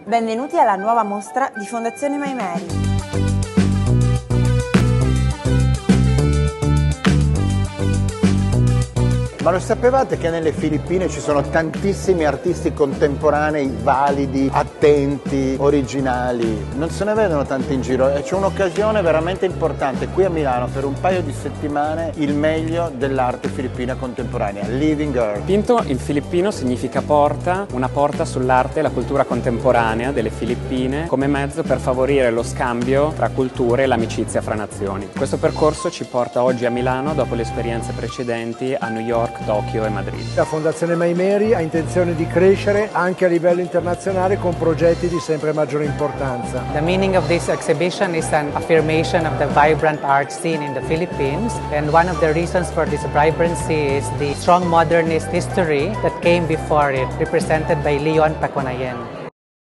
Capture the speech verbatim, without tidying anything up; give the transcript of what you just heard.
Benvenuti alla nuova mostra di Fondazione Maimeri. Ma lo sapevate che nelle Filippine ci sono tantissimi artisti contemporanei validi, attenti, originali? Non se ne vedono tanti in giro e c'è un'occasione veramente importante qui a Milano per un paio di settimane, il meglio dell'arte filippina contemporanea, Living Earth. Pinto in filippino significa porta, una porta sull'arte e la cultura contemporanea delle Filippine come mezzo per favorire lo scambio tra culture e l'amicizia fra nazioni. Questo percorso ci porta oggi a Milano dopo le esperienze precedenti a New York, Tokyo e Madrid. La Fondazione Maimeri ha intenzione di crescere anche a livello internazionale con progetti di sempre maggiore importanza. The meaning of this exhibition is an affirmation of the vibrant art scene in the Philippines, and one of the reasons for this vibrancy is the strong modernist history that came before it, represented by Leon Paconayen.